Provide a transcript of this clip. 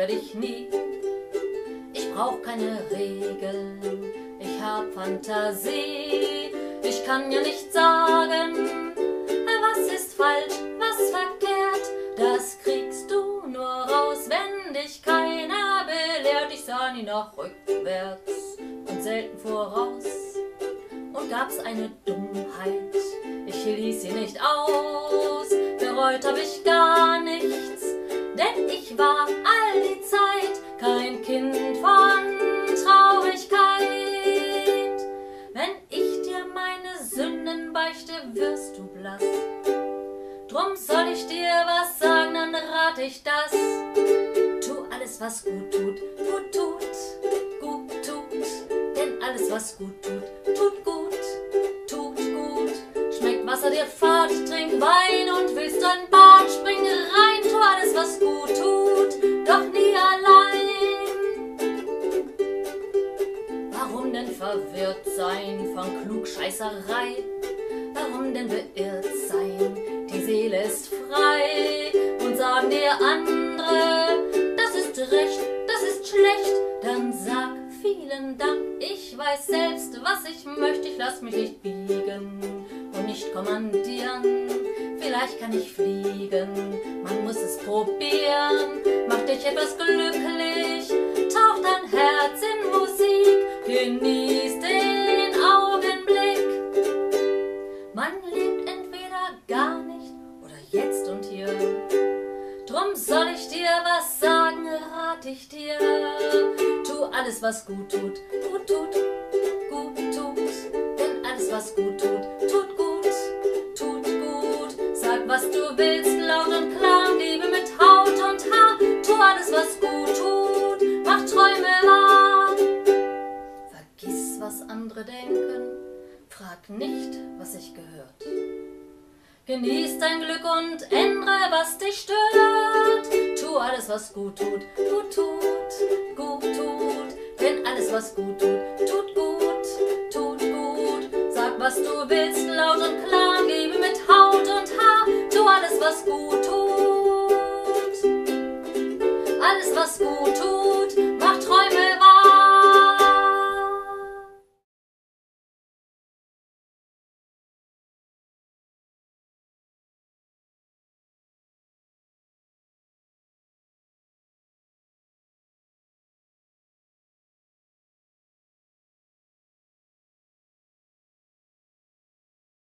werde ich nie. Ich brauch keine Regeln, ich hab Fantasie. Ich kann ja nicht sagen, was ist falsch, was verkehrt. Das kriegst du nur raus, wenn dich keiner belehrt. Ich sah nie nach rückwärts und selten voraus. Und gab's eine Dummheit, ich ließ sie nicht aus. Bereut hab ich gar nichts, denn ich war all die Zeit kein Kind von Traurigkeit. Wenn ich dir meine Sünden beichte, wirst du blass. Drum soll ich dir was sagen, dann rate ich das. Tu alles, was gut tut, gut tut, gut tut. Denn alles, was gut tut, tut gut, tut gut. Schmeckt Wasser dir fad, trink Wein und willst ein Bad, spring rein. Tu alles, was gut tut, doch nie allein. Warum denn verwirrt sein von Klugscheißerei? Warum denn beirrt sein? Die Seele ist frei. Und sagen dir andere, das ist recht, das ist schlecht, dann sag vielen Dank. Ich weiß selbst, was ich möchte. Ich lass mich nicht biegen und nicht kommandieren. Vielleicht kann ich fliegen, man muss es probieren. Mach dich etwas glücklich, tauch dein Herz in Musik, genieß den Augenblick. Man lebt entweder gar nicht oder jetzt und hier. Drum soll ich dir was sagen, rat ich dir. Tu alles, was gut tut, gut tut, gut tut. Denn alles, was gut tut, tut gut, tut gut. Sag, was du willst, laut und klar, Liebe mit Haut und Haar. Tu alles, was gut tut, mach Träume wahr. Vergiss, was andere denken, frag nicht, was sich gehört. Genieß dein Glück und ändere, was dich stört. Tu alles, was gut tut, gut tut, gut tut. Denn alles, was gut tut, tut gut, tut gut. Sag, was du willst, laut und klar.